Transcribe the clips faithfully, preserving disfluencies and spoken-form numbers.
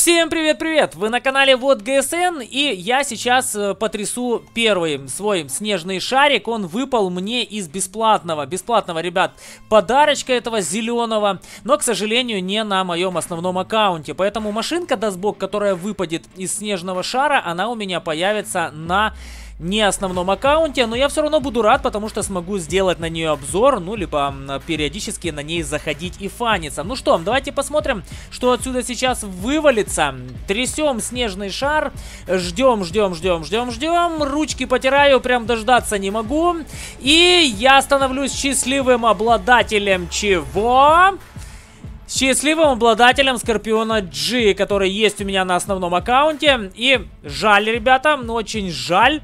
Всем привет-привет! Вы на канале Вот ГСН, и я сейчас э, потрясу первый свой снежный шарик. Он выпал мне из бесплатного, бесплатного, ребят, подарочка этого зеленого, но, к сожалению, не на моем основном аккаунте. Поэтому машинка Дасбок, которая выпадет из снежного шара, она у меня появится на не основном аккаунте, но я все равно буду рад, потому что смогу сделать на нее обзор, ну, либо периодически на ней заходить и фаниться. Ну что, давайте посмотрим, что отсюда сейчас вывалится. Трясем снежный шар, ждем, ждем, ждем, ждем, ждем, ручки потираю, прям дождаться не могу. И я становлюсь счастливым обладателем чего? Счастливым обладателем Скорпиона G, который есть у меня на основном аккаунте. И жаль, ребята, очень жаль,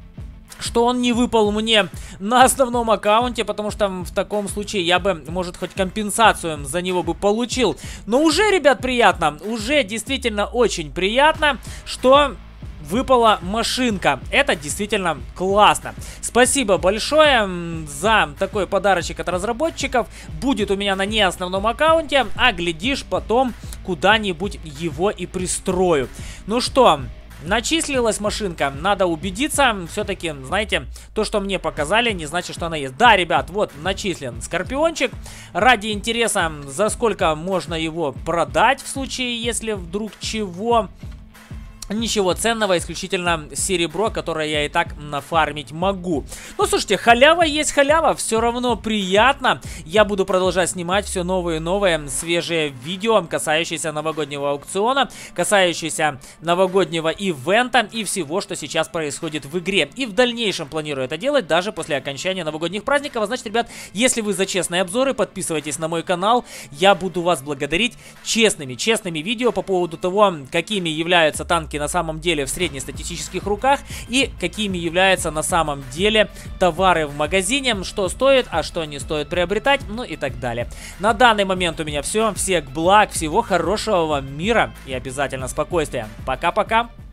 что он не выпал мне на основном аккаунте, потому что в таком случае я бы, может, хоть компенсацию за него бы получил. Но уже, ребят, приятно, уже действительно очень приятно, что выпала машинка. Это действительно классно. Спасибо большое за такой подарочек от разработчиков. Будет у меня на не основном аккаунте, а глядишь, потом куда-нибудь его и пристрою. Ну что, начислилась машинка, надо убедиться. Все-таки, знаете, то, что мне показали, не значит, что она есть. Да, ребят, вот начислен Скорпиончик. Ради интереса, за сколько можно его продать в случае, если вдруг чего. Ничего ценного, исключительно серебро, которое я и так нафармить могу. Ну, слушайте, халява есть халява, все равно приятно. Я буду продолжать снимать все новые и новые свежие видео, касающиеся новогоднего аукциона, касающиеся новогоднего ивента и всего, что сейчас происходит в игре. И в дальнейшем планирую это делать даже после окончания новогодних праздников. А значит, ребят, если вы за честные обзоры, подписывайтесь на мой канал. Я буду вас благодарить честными, честными видео по поводу того, какими являются танки на самом деле в среднестатистических руках и какими являются на самом деле товары в магазине, что стоит, а что не стоит приобретать, ну и так далее. На данный момент у меня все. Всех благ, всего хорошего вам мира и обязательно спокойствия. Пока-пока.